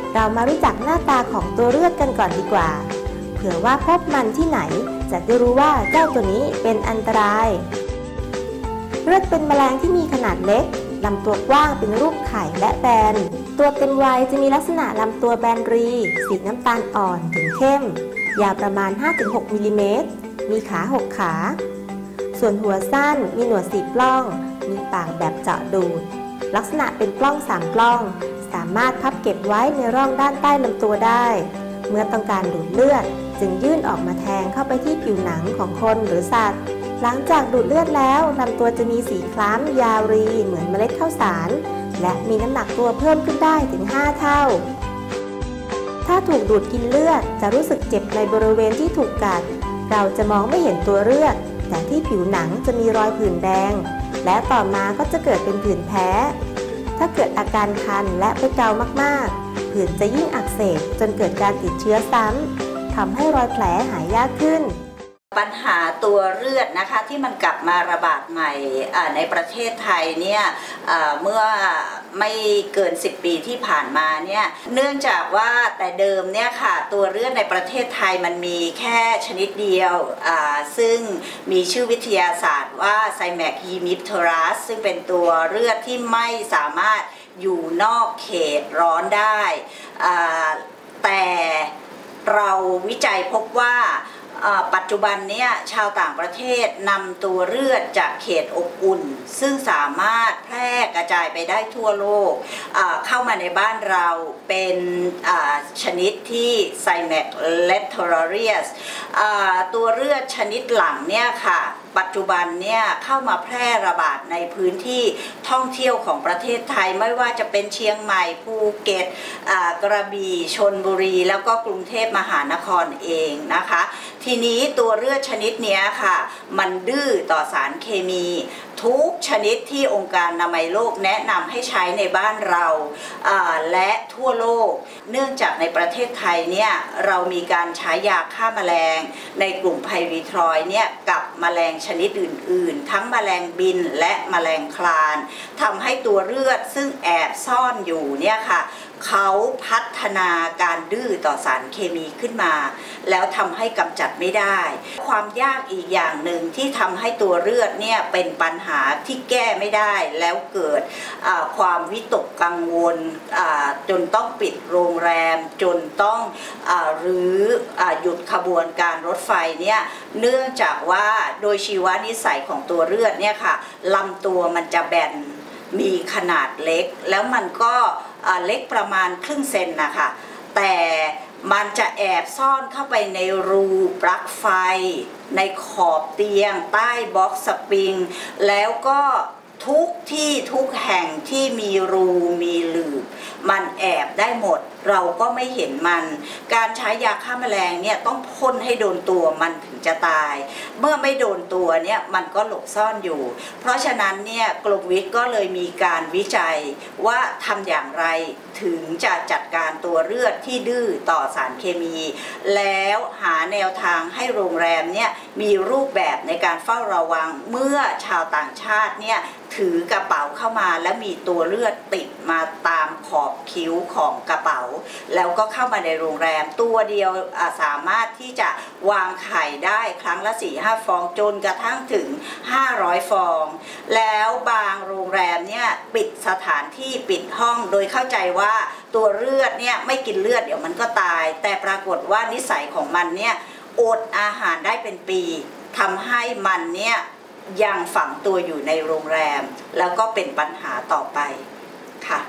เรามารู้จักหน้าตาของตัวเลือดกันก่อนดีกว่าเผื่อว่าพบมันที่ไหนจะได้รู้ว่าเจ้าตัวนี้เป็นอันตรายเลือดเป็นแมลงที่มีขนาดเล็กลำตัวกว้างเป็นรูปไข่และแบนตัวเต็มวัยจะมีลักษณะลำตัวแบนรีสีน้ำตาลอ่อนถึงเข้มยาวประมาณ 5-6 มิลลิเมตรมีขา 6 ขาส่วนหัวสั้นมีหนวด4 ปล้องมีปากแบบเจาะดูดลักษณะเป็นปล้อง3 ปล้องสามารถพับเก็บไว้ในร่องด้านใต้ลำตัวได้เมื่อต้องการดูดเลือดจึงยื่นออกมาแทงเข้าไปที่ผิวหนังของคนหรือสัตว์หลังจากดูดเลือดแล้วลำตัวจะมีสีคล้ำยาวรีเหมือนเมล็ดข้าวสารและมีน้ำหนักตัวเพิ่มขึ้นได้ถึง 5 เท่าถ้าถูกดูดกินเลือดจะรู้สึกเจ็บในบริเวณที่ถูกกัดเราจะมองไม่เห็นตัวเลือดแต่ที่ผิวหนังจะมีรอยผื่นแดงและต่อมาก็จะเกิดเป็นผื่นแพ้ถ้าเกิดอาการคันและไปเกามากๆผื่นจะยิ่งอักเสบจนเกิดการติดเชื้อซ้ำทำให้รอยแผลหายยากขึ้นปัญหาตัวเลือดนะคะที่มันกลับมาระบาดใหม่ในประเทศไทยเนี่ยเมื่อไม่เกิน10 ปีที่ผ่านมาเนี่ยเนื่องจากว่าแต่เดิมเนี่ยค่ะตัวเลือดในประเทศไทยมันมีแค่ชนิดเดียวซึ่งมีชื่อวิทยาศาสตร์ว่าไซแมคฮีมิปเทอรัสซึ่งเป็นตัวเลือดที่ไม่สามารถอยู่นอกเขตร้อนได้แต่เราวิจัยพบว่าปัจจุบันนี้ชาวต่างประเทศนำตัวเลือดจากเขตอบอุ่นซึ่งสามารถแพร่กระจายไปได้ทั่วโลกเข้ามาในบ้านเราเป็นชนิดที่ไซแมคเลตเทอราเรียสตัวเลือดชนิดหลังเนี่ยค่ะปัจจุบันเนี่ยเข้ามาแพร่ระบาดในพื้นที่ท่องเที่ยวของประเทศไทยไม่ว่าจะเป็นเชียงใหม่ภูเก็ตกระบี่ชลบุรีแล้วก็กรุงเทพมหานครเองนะคะทีนี้ตัวเลือดชนิดนี้ค่ะมันดื้อต่อสารเคมีทุกชนิดที่องค์การอนามัยโลกแนะนำให้ใช้ในบ้านเราและทั่วโลกเนื่องจากในประเทศไทยเนี่ยเรามีการใช้ยาฆ่าแมลงในกลุ่มไพรีทรอยเนี่ยกับแมลงชนิดอื่นๆทั้งแมลงบินและแมลงคลานทำให้ตัวเลือดซึ่งแอบซ่อนอยู่เนี่ยค่ะเขาพัฒนาการดื้อต่อสารเคมีขึ้นมาแล้วทำให้กำจัดไม่ได้ความยากอีกอย่างหนึ่งที่ทำให้ตัวเลือดเนี่ยเป็นปัญหาที่แก้ไม่ได้แล้วเกิดความวิตกกังวลจนต้องปิดโรงแรมจนต้องหรือหยุดขบวนการรถไฟเนี่ยเนื่องจากว่าโดยชีวนิสัยของตัวเลือดเนี่ยค่ะลำตัวมันจะแบนมีขนาดเล็กแล้วมันก็เล็กประมาณครึ่งเซนนะคะแต่มันจะแอบซ่อนเข้าไปในรูปลั๊กไฟในขอบเตียงใต้บ็อกซ์สปริงแล้วก็ทุกที่ทุกแห่งที่มีรูมีหลืบมันแอบได้หมดเราก็ไม่เห็นมันการใช้ยาฆ่าแมลงเนี่ยต้องพ่นให้โดนตัวมันถึงจะตายเมื่อไม่โดนตัวเนี่ยมันก็หลบซ่อนอยู่เพราะฉะนั้นเนี่ยกรมวิทย์ก็เลยมีการวิจัยว่าทำอย่างไรถึงจะจัดการตัวเลือดที่ดื้อต่อสารเคมีแล้วหาแนวทางให้โรงแรมเนี่ยมีรูปแบบในการเฝ้าระวังเมื่อชาวต่างชาติเนี่ยถือกระเป๋าเข้ามาแล้วมีตัวเลือดติดมาตามขอบคิ้วของกระเป๋าแล้วก็เข้ามาในโรงแรมตัวเดียวสามารถที่จะวางไข่ได้ครั้งละ 4-5 ฟองจนกระทั่งถึง500 ฟองแล้วบางโรงแรมเนี่ยปิดสถานที่ปิดห้องโดยเข้าใจว่าตัวเลือดเนี่ยไม่กินเลือดเดี๋ยวมันก็ตายแต่ปรากฏว่านิสัยของมันเนี่ยอดอาหารได้เป็นปีทำให้มันเนี่ยยังฝังตัวอยู่ในโรงแรมแล้วก็เป็นปัญหาต่อไปค่ะ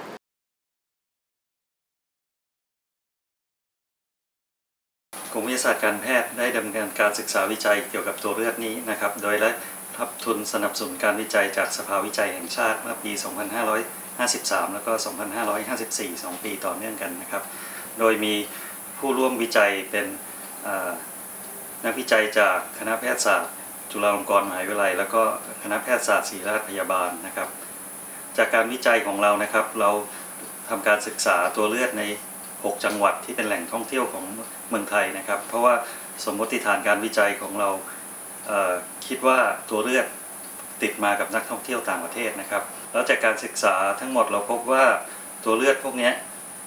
กรมวิทยาศาสตร์การแพทย์ได้ดำเนินการศึกษาวิจัยเกี่ยวกับตัวเลือดนี้นะครับโดยได้รับทุนสนับสนุนการวิจัยจากสภาวิจัยแห่งชาติเมื่อปี 2553 แล้วก็ 2554 2 ปีต่อเนื่องกันนะครับโดยมีผู้ร่วมวิจัยเป็นนักวิจัยจากคณะแพทยศาสตร์จุฬาลงกรณ์มหาวิทยาลัยแล้วก็คณะแพทยศาสตร์ศิริราชพยาบาลนะครับจากการวิจัยของเรานะครับเราทำการศึกษาตัวเลือดใน6 จังหวัดที่เป็นแหล่งท่องเที่ยวของเมืองไทยนะครับเพราะว่าสมมติฐานการวิจัยของเราคิดว่าตัวเลือดติดมากับนักท่องเที่ยวต่างประเทศนะครับแล้วจากการศึกษาทั้งหมดเราพบว่าตัวเลือดพวกนี้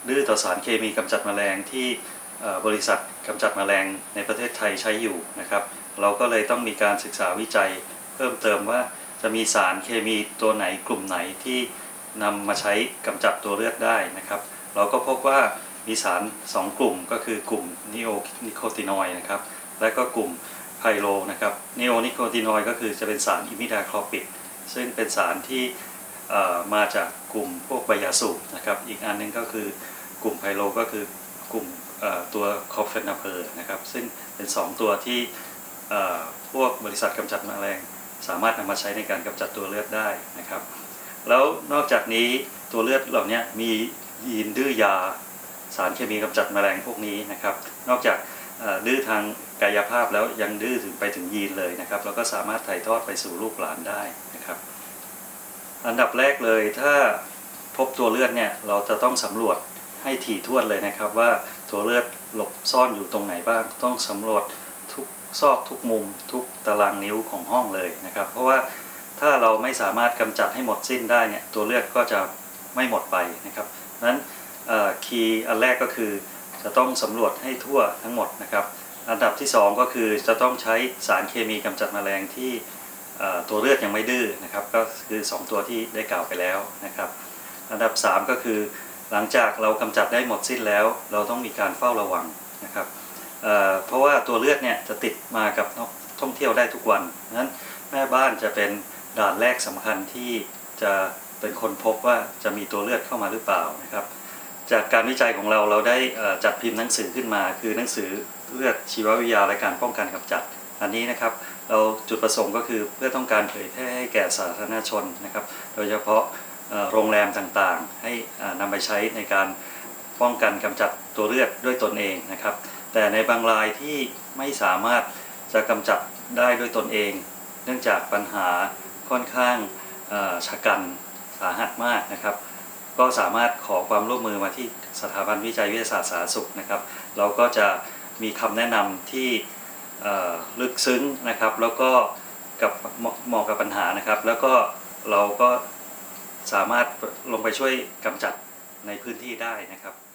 ดื้อต่อสารเคมีกำจัดแมลงที่บริษัทกำจัดแมลงในประเทศไทยใช้อยู่นะครับเราก็เลยต้องมีการศึกษาวิจัยเพิ่มเติมว่าจะมีสารเคมีตัวไหนกลุ่มไหนที่นำมาใช้กำจัดตัวเลือดได้นะครับเราก็พบว่ามีสาร2กลุ่มก็คือกลุ่มนีโอนิโคตินอยด์นะครับและก็กลุ่มไพโรนะครับนีโอนิโคตินอยด์ก็คือจะเป็นสารอิมิดาคลอปิดซึ่งเป็นสารที่มาจากกลุ่มพวกใบยาสูบนะครับอีกอันนึงก็คือกลุ่มไพโรก็คือกลุ่มตัวคอฟเฟนาเพอร์นะครับซึ่งเป็น2ตัวที่พวกบริษัทกำจัดแมลงสามารถนำมาใช้ในการกำจัดตัวเลือดได้นะครับแล้วนอกจากนี้ตัวเลือดเหล่านี้มียีนดื้อยาสารเคมีกำจัดแมลงพวกนี้นะครับนอกจากดื้อทางกายภาพแล้วยังดื้อไปถึงยีนเลยนะครับแล้วก็สามารถถ่ายทอดไปสู่ลูกหลานได้นะครับอันดับแรกเลยถ้าพบตัวเลือดเนี่ยเราจะต้องสำรวจให้ถี่ถ้วนเลยนะครับว่าตัวเลือดหลบซ่อนอยู่ตรงไหนบ้างต้องสำรวจทุกซอกทุกมุมทุกตารางนิ้วของห้องเลยนะครับเพราะว่าถ้าเราไม่สามารถกำจัดให้หมดสิ้นได้เนี่ยตัวเลือดก็จะไม่หมดไปนะครับนั้นคีย์อันแรกก็คือจะต้องสำรวจให้ทั่วทั้งหมดนะครับอันดับที่2ก็คือจะต้องใช้สารเคมีกำจัดแมลงที่ตัวเลือดยังไม่ดื้อนะครับก็คือ2ตัวที่ได้กล่าวไปแล้วนะครับอันดับ3ก็คือหลังจากเรากำจัดได้หมดสิ้นแล้วเราต้องมีการเฝ้าระวังนะครับเพราะว่าตัวเลือดเนี่ยจะติดมากับนักท่องเที่ยวได้ทุกวันนั้นแม่บ้านจะเป็นด่านแรกสำคัญที่จะเป็นคนพบว่าจะมีตัวเลือดเข้ามาหรือเปล่านะครับจากการวิจัยของเราได้จัดพิมพ์หนังสือขึ้นมาคือหนังสือเลือดชีววิทยาและการป้องกันกำจัดอันนี้นะครับเราจุดประสงค์ก็คือเพื่อต้องการเผยแพร่ให้แก่สาธารณชนนะครับโดยเฉพาะโรงแรมต่างๆให้นำไปใช้ในการป้องกันกำจัดตัวเลือดด้วยตนเองนะครับแต่ในบางรายที่ไม่สามารถจะกำจัดได้ด้วยตนเองเนื่องจากปัญหาค่อนข้างชะกันสาหัสมากนะครับก็สามารถขอความร่วมมือมาที่สถาบันวิจัยวิทยาศาสตร์สาธารณสุขนะครับเราก็จะมีคำแนะนำที่ลึกซึ้งนะครับแล้วก็เหมาะกับปัญหานะครับแล้วก็เราก็สามารถลงไปช่วยกำจัดในพื้นที่ได้นะครับ